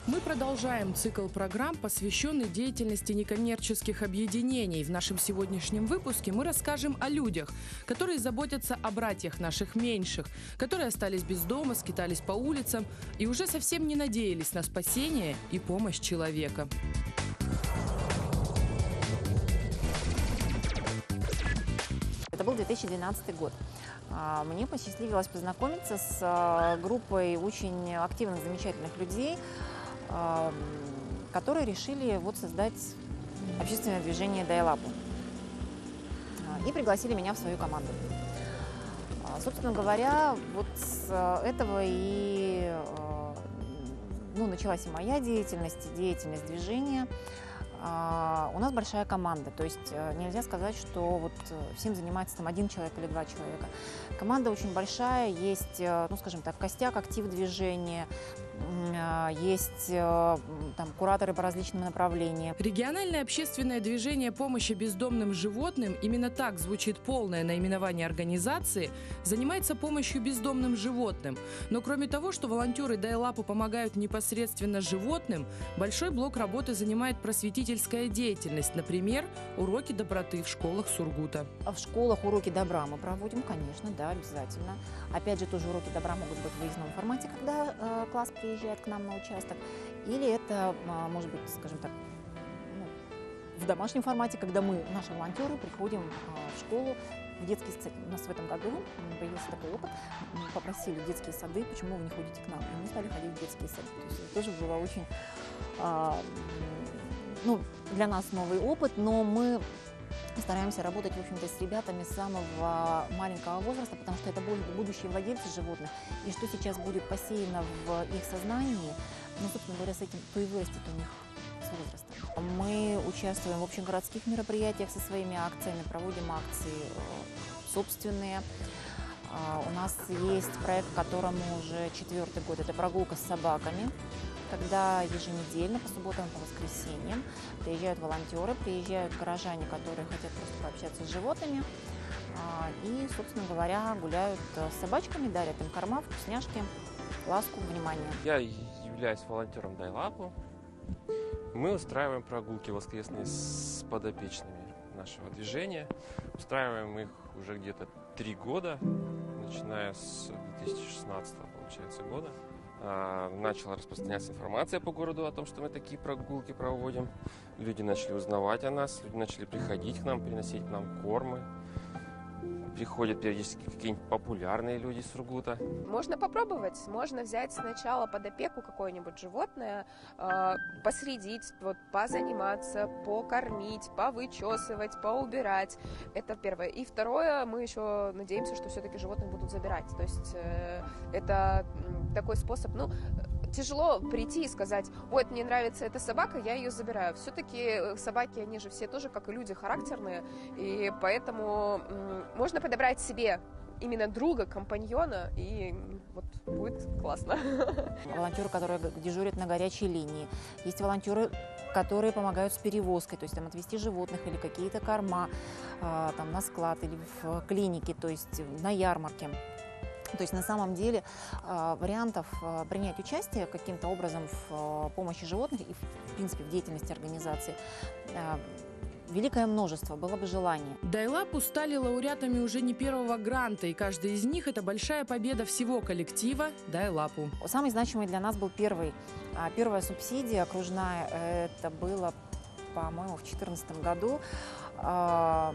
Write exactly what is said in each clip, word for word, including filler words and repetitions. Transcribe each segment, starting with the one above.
Мы продолжаем цикл программ, посвященный деятельности некоммерческих объединений. В нашем сегодняшнем выпуске мы расскажем о людях, которые заботятся о братьях наших меньших, которые остались без дома, скитались по улицам и уже совсем не надеялись на спасение и помощь человека. Это был две тысячи двенадцатый год. Мне посчастливилось познакомиться с группой очень активных, замечательных людей, которые решили вот создать общественное движение Дайлапу и пригласили меня в свою команду. Собственно говоря, вот с этого и ну, началась и моя деятельность, и деятельность движения. У нас большая команда, то есть нельзя сказать, что вот всем занимается там один человек или два человека. Команда очень большая, есть, ну скажем так, костяк, актив движения, есть там кураторы по различным направлениям. Региональное общественное движение помощи бездомным животным, именно так звучит полное наименование организации, занимается помощью бездомным животным. Но кроме того, что волонтеры Дайлапу помогают непосредственно животным, большой блок работы занимает просветительская деятельность, например, уроки доброты в школах Сургута. В школах уроки добра мы проводим, конечно, да, обязательно. Опять же, тоже уроки добра могут быть в выездном формате, когда э, класс приезжает к нам на участок. Или это, может быть, скажем так, ну, в домашнем формате, когда мы, наши волонтеры, приходим в школу, в детский сад. У нас в этом году появился такой опыт. Мы попросили детские сады, почему вы не ходите к нам. И мы стали ходить в детские сады. То есть это тоже было очень, ну, для нас новый опыт, но мы стараемся работать, в общем-то, с ребятами с самого маленького возраста, потому что это будут будущие владельцы животных. И что сейчас будет посеяно в их сознании, ну, собственно говоря, с этим то и вырастет у них с возрастом. Мы участвуем в общегородских мероприятиях со своими акциями, проводим акции собственные. У нас есть проект, которому уже четвертый год, это прогулка с собаками, когда еженедельно, по субботам и по воскресеньям приезжают волонтеры, приезжают горожане, которые хотят просто пообщаться с животными. И, собственно говоря, гуляют с собачками, дарят им корма, вкусняшки, ласку, внимание. Я являюсь волонтером Дайлапу. Мы устраиваем прогулки воскресные с подопечными нашего движения. Устраиваем их уже где-то три года, начиная с две тысячи шестнадцатого, получается, года. Начала распространяться информация по городу о том, что мы такие прогулки проводим. Люди начали узнавать о нас, люди начали приходить к нам, приносить нам кормы. Приходят периодически какие-нибудь популярные люди с Сургута. Можно попробовать, можно взять сначала под опеку какое-нибудь животное, э, последить, вот, позаниматься, покормить, повычесывать, поубирать. Это первое. И второе, мы еще надеемся, что все-таки животных будут забирать. То есть э, это такой способ, ну, тяжело прийти и сказать: вот, мне нравится эта собака, я ее забираю. Все-таки собаки, они же все тоже, как и люди, характерные, и поэтому можно подобрать себе именно друга, компаньона, и вот будет классно. Волонтеры, которые дежурят на горячей линии. Есть волонтеры, которые помогают с перевозкой, то есть там отвезти животных или какие-то корма там, на склад или в клинике, то есть на ярмарке. То есть на самом деле вариантов принять участие каким-то образом в помощи животных и в принципе в деятельности организации великое множество, было бы желание. Дайлапу стали лауреатами уже не первого гранта, и каждый из них – это большая победа всего коллектива Дайлапу. Самый значимый для нас был первый, первая субсидия окружная, это было, по-моему, в две тысячи четырнадцатом году. Это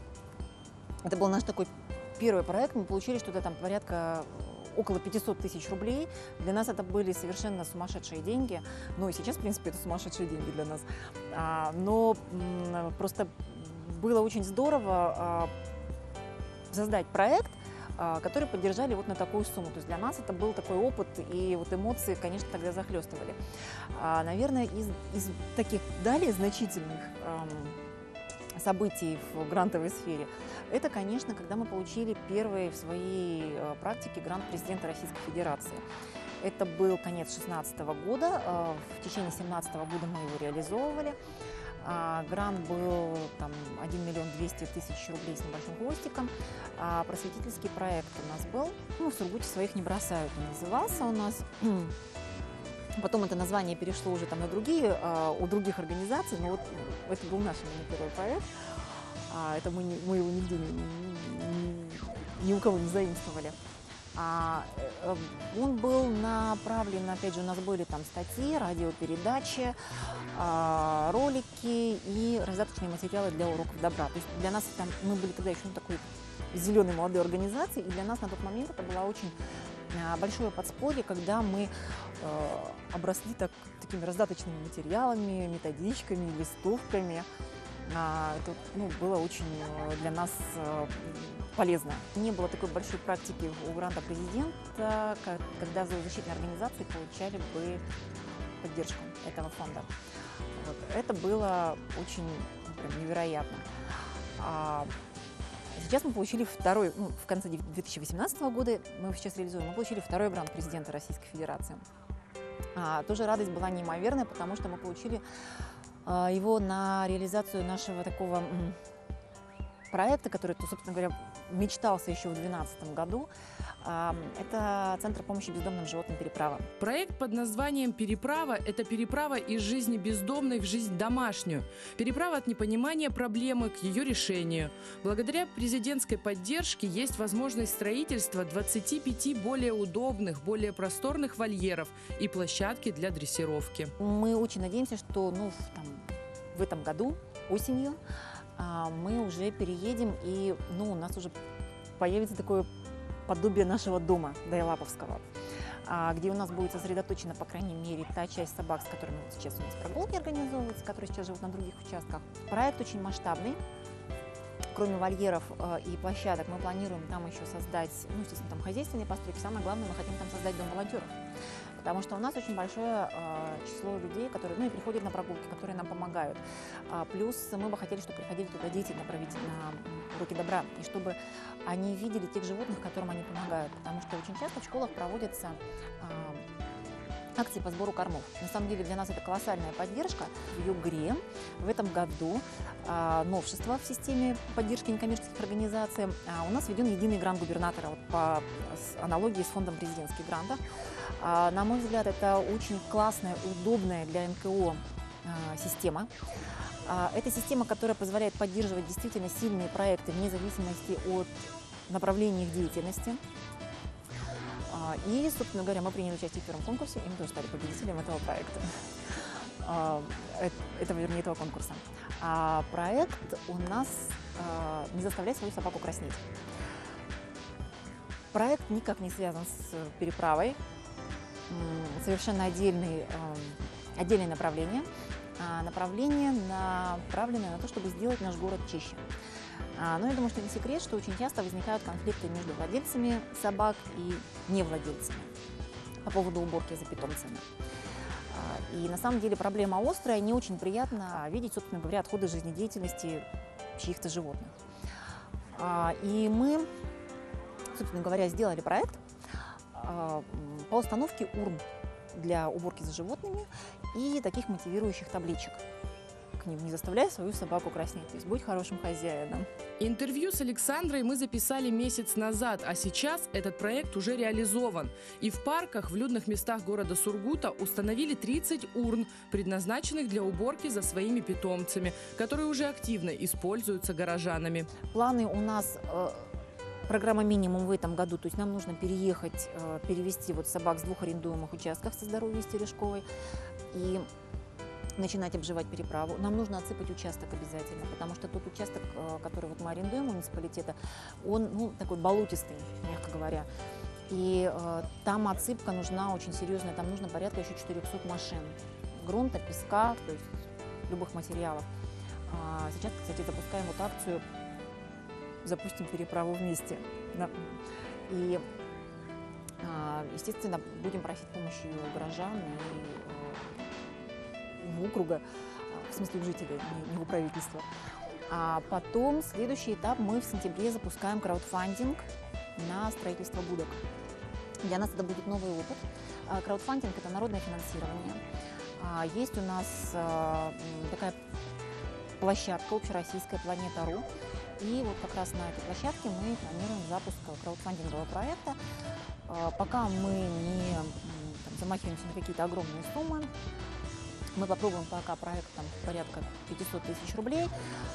был наш такой первый проект, мы получили что-то там порядка около пятисот тысяч рублей. Для нас это были совершенно сумасшедшие деньги. Ну и сейчас, в принципе, это сумасшедшие деньги для нас. А, но м, просто было очень здорово а, создать проект, а, который поддержали вот на такую сумму. То есть для нас это был такой опыт, и вот эмоции, конечно, тогда захлестывали. А, наверное, из, из таких далее значительных а, событий в грантовой сфере, это, конечно, когда мы получили первый в своей практике грант президента Российской Федерации. Это был конец две тысячи шестнадцатого года, в течение две тысячи семнадцатого года мы его реализовывали. Грант был там, один миллион двести тысяч рублей с небольшим хвостиком. А просветительский проект у нас был, ну, в Сургуте своих не бросают, он назывался у нас. Потом это название перешло уже там на другие, э, у других организаций, но вот это был наш именно первый проект. А, это мы, не, мы его нигде ни, ни, ни у кого не заимствовали. А, э, он был направлен, опять же, у нас были там статьи, радиопередачи, э, ролики и раздаточные материалы для уроков добра. То есть для нас там, мы были тогда еще ну, такой зеленой молодой организацией, и для нас на тот момент это было очень э, большое подспорье, когда мы э, обросли так, такими раздаточными материалами, методичками, листовками. Это ну, было очень для нас полезно. Не было такой большой практики у гранта президента, когда зоозащитные организации получали бы поддержку этого фонда. Вот. Это было очень прям, невероятно. А сейчас мы получили второй, ну, в конце две тысячи восемнадцатого года, мы сейчас реализуем, мы получили второй грант президента Российской Федерации. А, тоже радость была неимоверная, потому что мы получили его на реализацию нашего такого проекта, который, собственно говоря, мечтался еще в две тысячи двенадцатом году. Это Центр помощи бездомным животным «Переправа». Проект под названием «Переправа» – это переправа из жизни бездомной в жизнь домашнюю. Переправа от непонимания проблемы к ее решению. Благодаря президентской поддержке есть возможность строительства двадцати пяти более удобных, более просторных вольеров и площадки для дрессировки. Мы очень надеемся, что ну, там, в этом году, осенью, мы уже переедем, и ну, у нас уже появится такое подобие нашего дома дайлаповского, где у нас будет сосредоточена, по крайней мере, та часть собак, с которыми вот сейчас у нас прогулки организовываются, которые сейчас живут на других участках. Проект очень масштабный. Кроме вольеров и площадок, мы планируем там еще создать, ну, естественно, там хозяйственные постройки. Самое главное, мы хотим там создать дом волонтеров. Потому что у нас очень большое э, число людей, которые, ну, и приходят на прогулки, которые нам помогают. А, плюс мы бы хотели, чтобы приходили туда дети на, на уроки добра, и чтобы они видели тех животных, которым они помогают. Потому что очень часто в школах проводятся э, акции по сбору кормов. На самом деле для нас это колоссальная поддержка. В Югре в этом году э, новшество в системе поддержки некоммерческих организаций. А у нас введен единый грант губернатора вот, по аналогии с фондом президентских грантов. На мой взгляд, это очень классная, удобная для эн ка о система. Это система, которая позволяет поддерживать действительно сильные проекты вне зависимости от направления их деятельности. И, собственно говоря, мы приняли участие в первом конкурсе, и мы тоже стали победителем этого проекта. Этого, вернее, этого конкурса. А проект у нас «Не заставляй свою собаку краснеть». Проект никак не связан с переправой. Совершенно отдельный, отдельное направление, направление, направленное на то, чтобы сделать наш город чище. Но я думаю, что не секрет, что очень часто возникают конфликты между владельцами собак и невладельцами по поводу уборки за питомцами. И на самом деле проблема острая, не очень приятно видеть, собственно говоря, отходы жизнедеятельности чьих-то животных. И мы, собственно говоря, сделали проект по установке урн для уборки за животными и таких мотивирующих табличек к ним: не заставляй свою собаку краснеть, то есть будь хорошим хозяином. Интервью с Александрой мы записали месяц назад, а сейчас этот проект уже реализован. И в парках, в людных местах города Сургута установили тридцать урн, предназначенных для уборки за своими питомцами, которые уже активно используются горожанами. Планы у нас... Программа «Минимум» в этом году, то есть нам нужно переехать, перевести вот собак с двух арендуемых участков со Здоровья и Стережковой и начинать обживать переправу. Нам нужно отсыпать участок обязательно, потому что тот участок, который вот мы арендуем у муниципалитета, он ну, такой болотистый, мягко говоря. И э, там отсыпка нужна очень серьезная, там нужно порядка еще четырехсот машин. Грунта, песка, то есть любых материалов. А сейчас, кстати, запускаем вот акцию «Запустим переправу вместе». И, естественно, будем просить помощи у горожан и у округа, в смысле у жителей, не у правительства. А потом, следующий этап, мы в сентябре запускаем краудфандинг на строительство будок. Для нас это будет новый опыт. Краудфандинг – это народное финансирование. Есть у нас такая площадка общероссийская «Планета.ру». И вот как раз на этой площадке мы планируем запуск краудфандингового проекта. Пока мы не, там, замахиваемся на какие-то огромные суммы. Мы попробуем пока проект там порядка пятьсот тысяч рублей.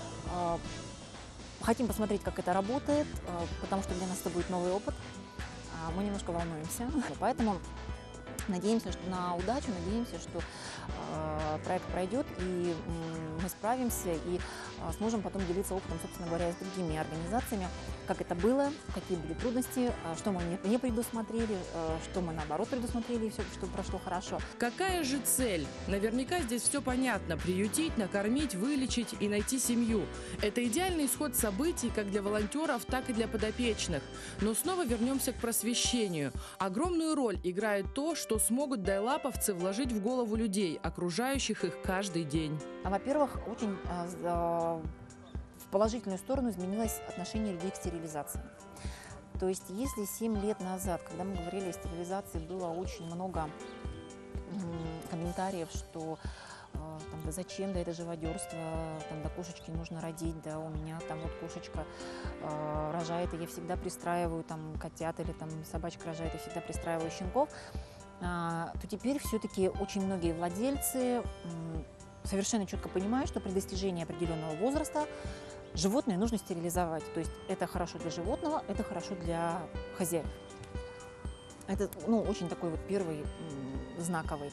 Хотим посмотреть, как это работает, потому что для нас это будет новый опыт. Мы немножко волнуемся, поэтому надеемся что на удачу, надеемся, что э, проект пройдет, и э, мы справимся и э, сможем потом делиться опытом, собственно говоря, с другими организациями, как это было, какие были трудности, э, что мы не, не предусмотрели, э, что мы наоборот предусмотрели, и все, что прошло хорошо. Какая же цель? Наверняка здесь все понятно. Приютить, накормить, вылечить и найти семью. Это идеальный исход событий как для волонтеров, так и для подопечных. Но снова вернемся к просвещению. Огромную роль играет то, что смогут дайлаповцы вложить в голову людей, окружающих их каждый день. Во-первых, очень э, в положительную сторону изменилось отношение людей к стерилизации. То есть, если семь лет назад, когда мы говорили о стерилизации, было очень много комментариев, что э, там, да зачем, да это живодерство, там, да кошечке нужно родить, да у меня там вот кошечка э, рожает, и я всегда пристраиваю там котят, или там собачка рожает, и всегда пристраиваю щенков, э, то теперь все-таки очень многие владельцы э, совершенно четко понимают, что при достижении определенного возраста животное нужно стерилизовать. То есть это хорошо для животного, это хорошо для хозяев. Это, ну, очень такой вот первый м, знаковый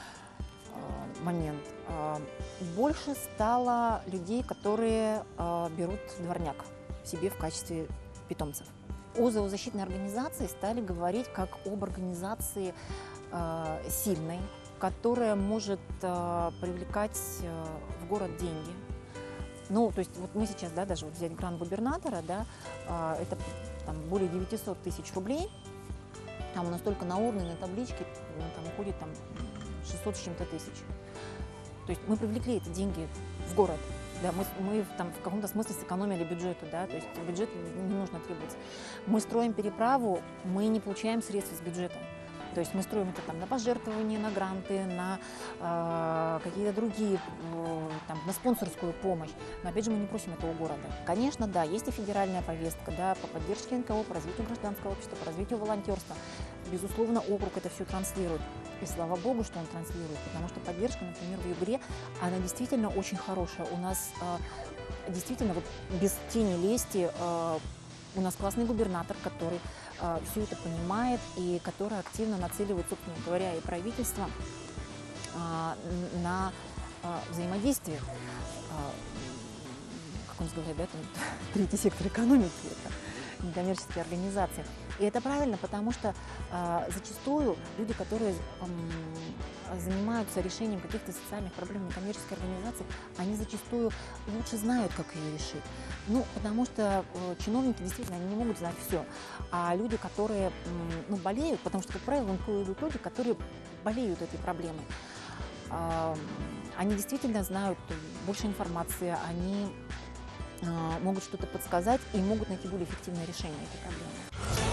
э, момент. Э, больше стало людей, которые э, берут дворняк себе в качестве питомцев. О зоозащитной организации стали говорить как об организации э, сильной, которая может э, привлекать э, в город деньги. Ну, то есть вот мы сейчас, да, даже вот взять грант губернатора, да, э, это там, более девятисот тысяч рублей. Там у нас только на урны, на табличке ну, там уходит там, шестьсот с чем-то тысяч. То есть мы привлекли эти деньги в город. Да, мы мы там, в каком-то смысле сэкономили бюджету, да, то есть бюджет не нужно требовать. Мы строим переправу, мы не получаем средств из бюджета. То есть мы строим это там, на пожертвования, на гранты, на э, какие-то другие, э, там, на спонсорскую помощь. Но опять же мы не просим это у города. Конечно, да, есть и федеральная повестка, да, по поддержке эн ка о, по развитию гражданского общества, по развитию волонтерства. Безусловно, округ это все транслирует. И слава богу, что он транслирует, потому что поддержка, например, в Югре, она действительно очень хорошая. У нас э, действительно, вот, без тени лести, э, у нас классный губернатор, который э, все это понимает и который активно нацеливает, собственно говоря, и правительство э, на э, взаимодействие. Э, как он говорит, да, там, третий сектор экономики, это некоммерческие организации. И это правильно, потому что э, зачастую люди, которые э, занимаются решением каких-то социальных проблем некоммерческой организации, они зачастую лучше знают, как ее решить. Ну, потому что э, чиновники действительно они не могут знать все. А люди, которые э, ну, болеют, потому что, как правило, в эн ка о идут люди, которые болеют этой проблемой, э, они действительно знают больше информации, они э, могут что-то подсказать и могут найти более эффективное решение этой проблемы.